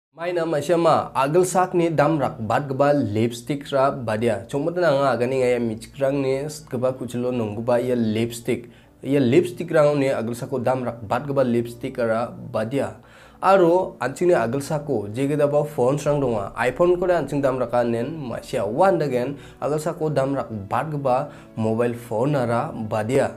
Maina masyama agal sak ni damrak bad gaba lipstick ra badia chomotna nga gani nga michkrang ni gaba kuchlo nongguba ya lipstick rang ni agal sako damrak bad gaba lipstick ra badia aro anching ni agal sako jegeda ba phone rang donga iPhone ko anching damraka nen masya one again agal sako damrak bad gaba mobile phone ra badia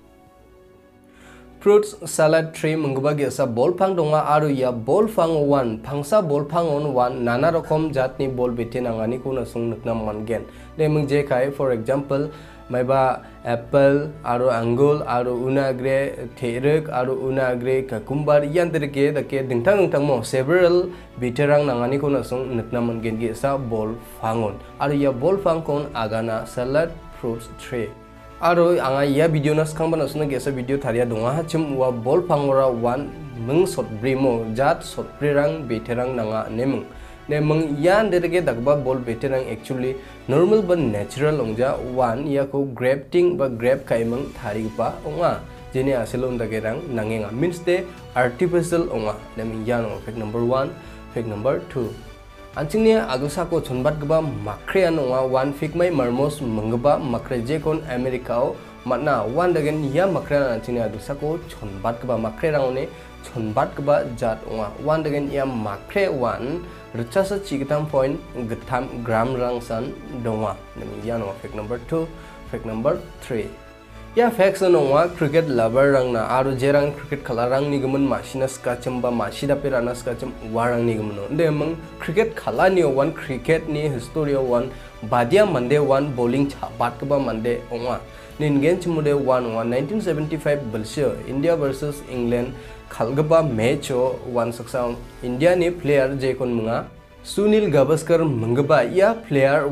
fruits salad tray mengguba gesa bol pang donga aru ya bol pang one pangsa bol pang on one nana rokom jatni bol bete nangani kuna sung nukna mangen de mengje kai for example maiba apple aru angul aru unagre therek aru unagre kakumbar yan terke dake dingtang mo several biterang nangani kuna sung nukna mangen gesa bol pangon aru ya bol pang kon agana salad fruits tray aro anga ya video nas kang bana suna gesa video tharia donga hachim wa bol pangora one mung sot brimo jat sot prirang beterang nanga nemung yan derege dagba bol beterang actually normal but natural ongja one ya ko grafting ba grab kaimang thari pa onga jene aselon dagerang nangenga means de artificial onga nemung yan fact number 1 fact number 2 Anjingnya agusa ko chonbat gaba makre anonga one fig mai marmos menggaba makre je kon Amerikao matna one dagen ya makre anjingnya agusa ko chonbat gaba makre rangone chonbat gaba jat onga one dagen ya makre one rechasa chigitam point getam gram rangsan donga nemi ya no fact number 2 fact number 3 Ya facts nongwa cricket lover rangna aru jerang cricket khalarang ni gumun masina skacham ba masida pirana skacham warang ni gumun de mong cricket khala ni one cricket ni historia one badia mande one bowling chabat ba mande onga nin gen chmude 1975 balsio India versus England khalgaba match one saksa India ni player je kon munga Sunil Gavaskar menggaba ia player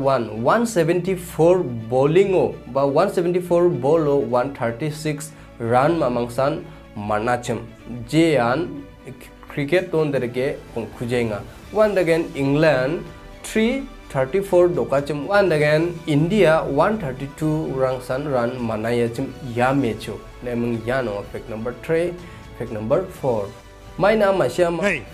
174 bowling ba 174 ball 136 run mamangsan manacham jean cricket ton derge khujenga one again England 334 dokacham one again India 132 rangsan run manayachim ya mecho nemung yano fact number 3 fact number 4 my name is Shama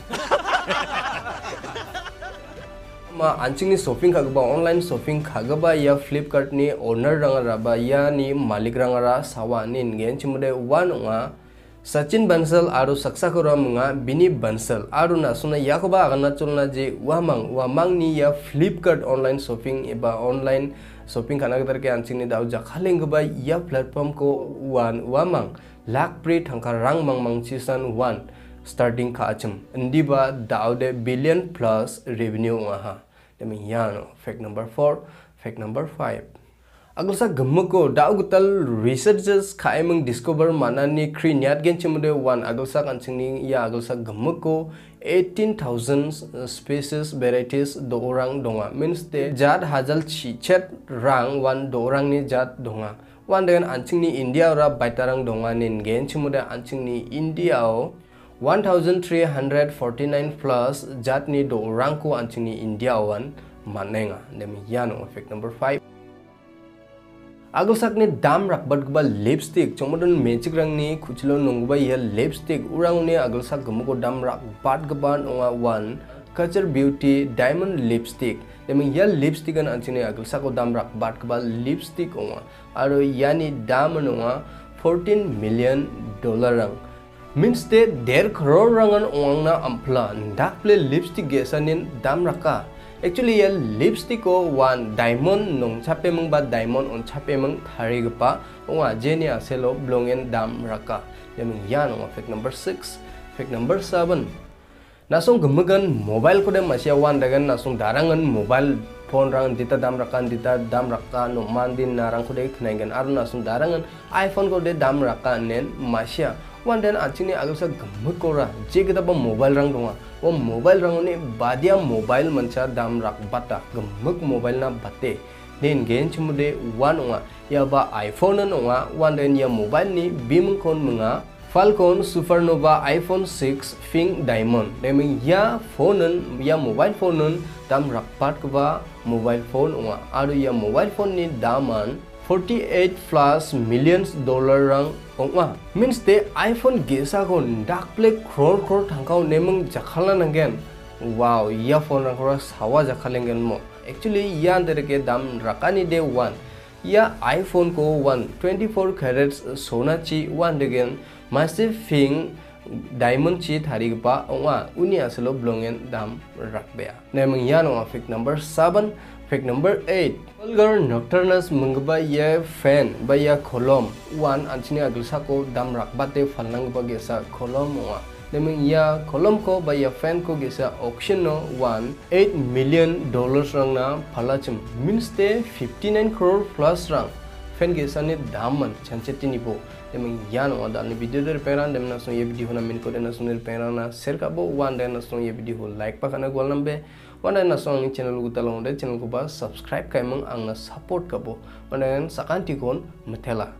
Anjing ni shopping kagaba online shopping kagaba ya Flipkart ni owner rangara ba ya ni malik rangara sawa ni ngen chimude one nga Sachin Bansal aru saksakura munga Bini Bansal aru nasuna yakoba agana chulna je wamang ni ya Flipkart online shopping eba online shopping kana gadar ke anjing ni dau jakhaleng ba ya platform ko one wamang lakpri thangka rang mang chisan one starting ka achim ndiba daude billion plus revenue ngaha demi yano fact number 4 fact number 5 aglsa gammako daugutal researchers khaimang discover manani krinyat gen chimude one aglsa kanchingni ya aglsa gammako 18,000 species varieties do orang donga means de jat hajal chichet rang one do orang ni jat donga one den anchingni India ra baitarang donga nin gen chimude anchingni India 1349 plus jatni do rangko anchingni India one manenga nemi yano fact number 5 agusakni dam rakbat gba lipstick chomodon magic rangni kuchilo nongba ya lipstick urangni agulsak gumuko dam rakbat gban onga one culture beauty diamond lipstick nemi ya lipstick an anchingni agulsako dam rakbat gba lipstick onga aro yani dam onga $14 million rang means de 1.5 crore rangan ongna ampla dakple lipstick gesanin dam raka actually ya lipstick ko one diamond nong chape mong ba diamond on chape mong thari gpa onga jenia selo blongen dam raka yaming yan onga fact number 6 fact number 7 nasong gumugan mobile ko de masya one dagan nasong darangan mobile phone rang dita dam raka no mandin narang ko de khnaigan ar nasong darangan iPhone ko de dam raka nen masya one den anchini agulsa gammuk kora jegeda ba mobile rang donga o mobile rang ni badia mobile mancha dam rak bata gammuk mobile na bate den gen chimude one onga ya ba iPhone onga one den ya mobile ni bim kon munga Falcon Supernova iPhone 6 Pink Diamond deming ya phone ya mobile phone dam rak pat ba mobile phone onga aru ya mobile phone ni daman 48 plus millions dollar rang ongwa means the iPhone gesa kon dark play crore thangkau nemung jakhala nangen wow ya phone rangkora sawa jakhalengen mo actually ya andere ke dam rakani de 1 ya iPhone ko 124 carats sona chi 1 degen massive thing diamond chi thari pa onga uni aslo blongen dam rakbea nemang ya no fact number 7 fact number 8 vulgar nocturnus mungba ye fan ba ya kolom 1 anchini agilsa ko dam rakbate falnang ba gesa kolom onga nemang ya kolom ko ba ya fan ko gesa auction no 8 million dollars rang na phalachim means te 59 crore plus rang fan gesa ne daman chanchetini bo nemang ya no da ni video der peran dem na so ye video na min ko den na sunil peran na share ka bo one den na so ye video like pa kana gol nambe one den na so ni channel gu talong de channel ko ba subscribe kai mang ang na support ka bo one den sakanti kon methela